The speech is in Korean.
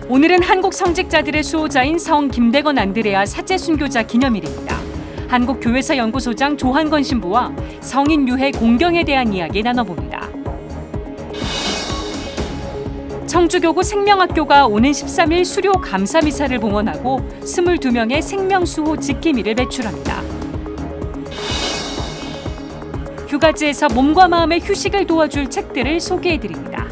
오늘은 한국 성직자들의 수호자인 성 김대건 안드레아 사제 순교자 기념일입니다. 한국교회사연구소장 조한건 신부와 성인 유해 공경에 대한 이야기 나눠봅니다. 청주교구 생명학교가 오는 13일 수료 감사 미사를 봉헌하고 22명의 생명수호 지킴이를 배출합니다. 휴가지에서 몸과 마음의 휴식을 도와줄 책들을 소개해드립니다.